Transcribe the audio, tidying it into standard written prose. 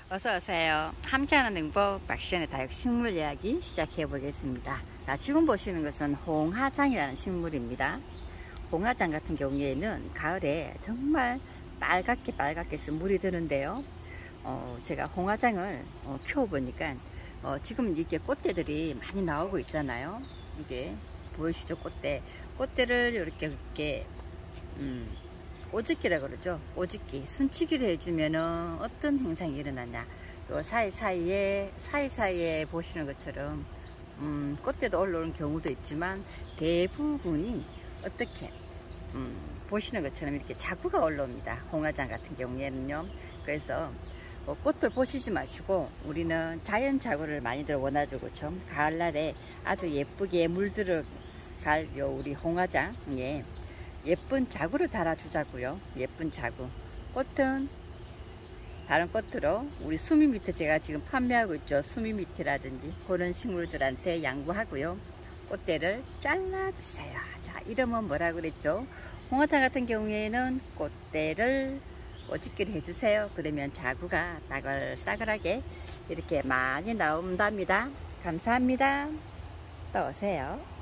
어서 오세요. 함께하는 능복 박시연의 다육 식물 이야기 시작해 보겠습니다. 자, 지금 보시는 것은 홍화장이라는 식물입니다. 홍화장 같은 경우에는 가을에 정말 빨갛게 물이 드는데요. 제가 홍화장을 키워보니까 지금 이게 꽃대들이 많이 나오고 있잖아요. 이게 보이시죠? 꽃대를 이렇게 오짓기라 그러죠. 오짓기, 순치기를 해주면은 어떤 현상이 일어나냐. 요 사이사이에 보시는 것처럼 꽃대도 올라오는 경우도 있지만 대부분이 어떻게 보시는 것처럼 이렇게 자구가 올라옵니다. 홍화장 같은 경우에는요. 그래서 꽃을 보시지 마시고 우리는 자연 자구를 많이들 원하죠. 그렇죠? 가을날에 아주 예쁘게 물들어갈 요 우리 홍화장에 예쁜 자구를 달아주자고요. 예쁜 자구. 꽃은 다른 꽃으로 우리 수미미트 제가 지금 판매하고 있죠. 수미미트라든지 그런 식물들한테 양보하고요. 꽃대를 잘라주세요. 자, 이름은 뭐라 그랬죠? 홍화장 같은 경우에는 꽃대를 오짓기를 해주세요. 그러면 자구가 따글따글하게 이렇게 많이 나온답니다. 감사합니다. 또 오세요.